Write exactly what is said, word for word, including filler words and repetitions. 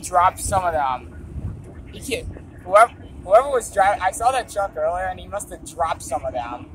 dropped some of them. He can't, whoever, whoever was driving, I saw that truck earlier, and he must have dropped some of them.